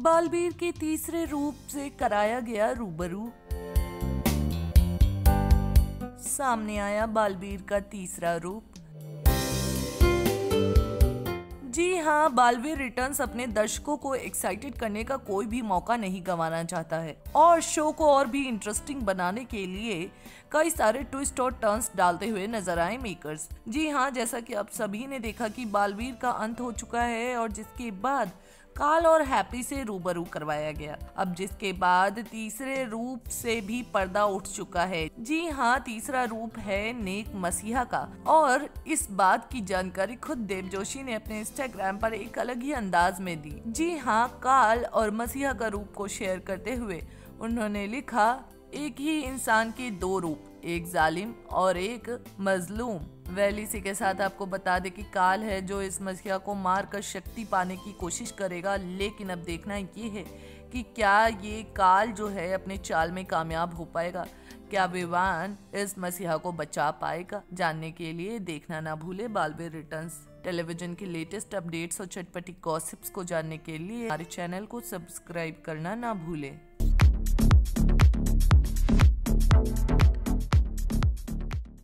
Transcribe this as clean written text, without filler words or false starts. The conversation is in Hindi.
बालवीर के तीसरे रूप से कराया गया रूबरू। सामने आया बालवीर का तीसरा रूप। जी हाँ, बालवीर रिटर्न्स अपने दर्शकों को एक्साइटेड करने का कोई भी मौका नहीं गंवाना चाहता है और शो को और भी इंटरेस्टिंग बनाने के लिए कई सारे ट्विस्ट और टर्न्स डालते हुए नजर आए मेकर्स। जी हाँ, जैसा कि आप सभी ने देखा कि बालवीर का अंत हो चुका है और जिसके बाद काल और हैप्पी से रूबरू करवाया गया। अब जिसके बाद तीसरे रूप से भी पर्दा उठ चुका है। जी हाँ, तीसरा रूप है नेक मसीहा का और इस बात की जानकारी खुद देव जोशी ने अपने इंस्टाग्राम पर एक अलग ही अंदाज में दी। जी हाँ, काल और मसीहा का रूप को शेयर करते हुए उन्होंने लिखा, एक ही इंसान के दो रूप, एक जालिम और एक मजलूम। वेल, इसी के साथ आपको बता दे कि काल है जो इस मसीहा को मार कर शक्ति पाने की कोशिश करेगा, लेकिन अब देखना ये है कि क्या ये काल जो है अपने चाल में कामयाब हो पाएगा, क्या विवान इस मसीहा को बचा पाएगा। जानने के लिए देखना ना भूले बालवीर रिटर्न्स। टेलीविजन की लेटेस्ट अपडेट्स और चटपटी गॉसिप्स को जानने के लिए हमारे चैनल को सब्सक्राइब करना ना भूले।